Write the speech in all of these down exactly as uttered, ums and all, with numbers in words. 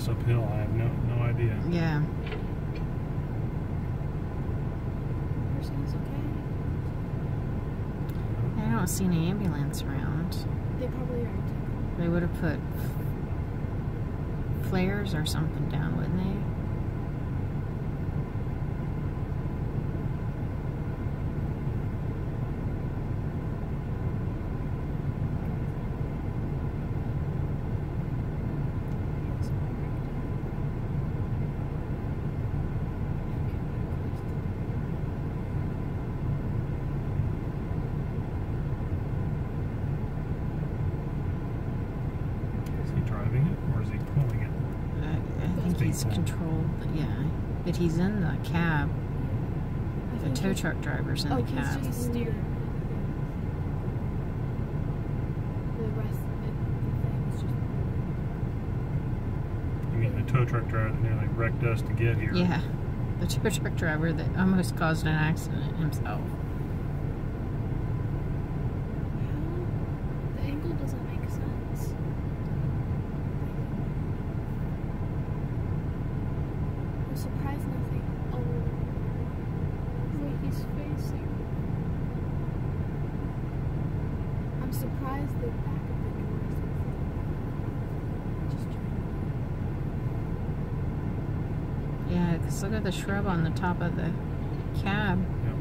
house uphill. I have no no idea. Yeah. Person's okay. I don't see any ambulance around. They probably aren't. They would have put flares or something down, wouldn't they? Driving it, or is he pulling it? I, I think he's controlled, but yeah. But he's in the cab. The tow truck driver's in oh, the cab. He's steering. The rest of the thing is just. You mean the tow truck driver that nearly wrecked us to get here? Yeah, the tow truck driver that almost caused an accident himself. The angle doesn't make sense. I'm surprised nothing. Oh, the way he's facing. I'm surprised the back of the door is just trying. Yeah, because look at the shrub on the top of the cab. Yep.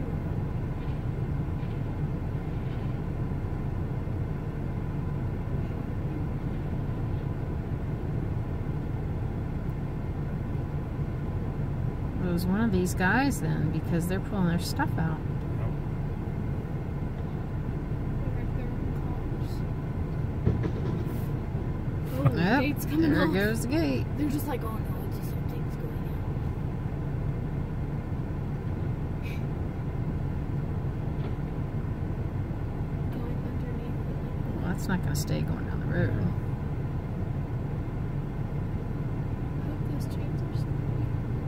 It was one of these guys then, because they're pulling their stuff out. Nope. Oh, the Yep, gate's coming there off. goes the gate. They're just like, oh no, it's just something's going on. Going underneath it. Well, that's not going to stay going down the road. I hope those chains are steady.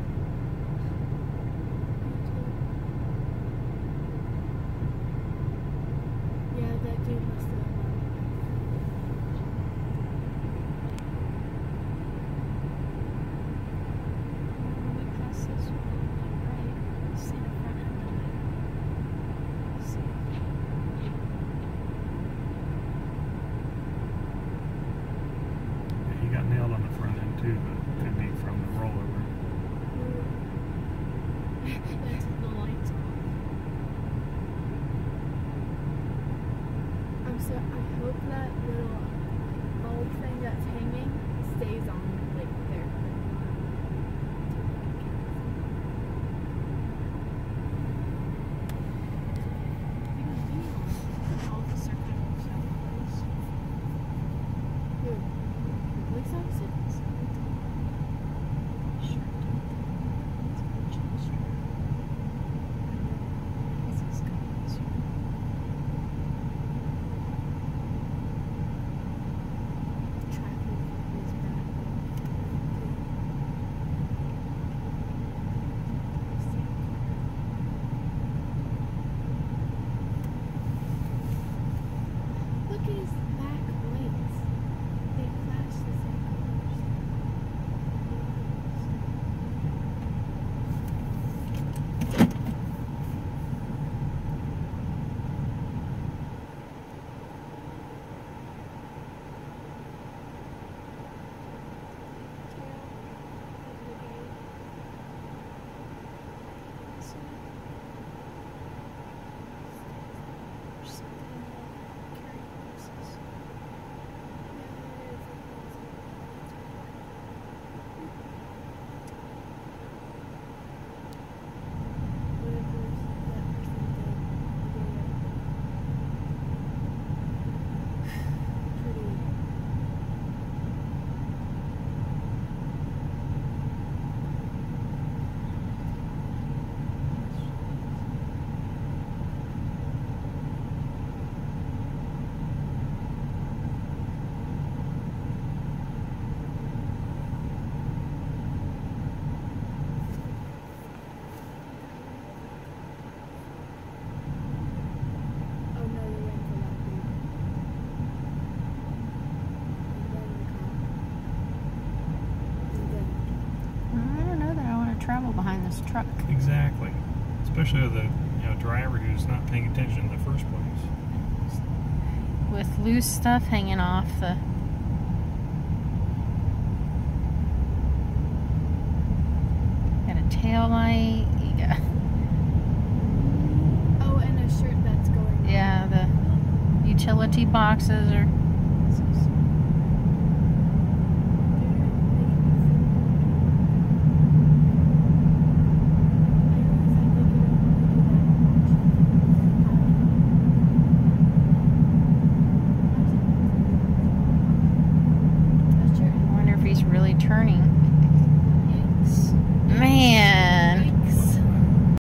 Yeah, that dude must have. When we pass this one, right, see the front end of it. See. Yeah, he got nailed on the front end too, but it could be from the rollover. That's the lights off. I'm so. I hope that little bulb thing that's hanging stays on, like there. Officer kind of looks out of place. Who? The police officer? his truck. Exactly. Especially the you know driver who's not paying attention in the first place. With loose stuff hanging off the... Got a tail light. You got... Oh, and a shirt that's going Yeah, the utility boxes are... I wonder if he's really turning.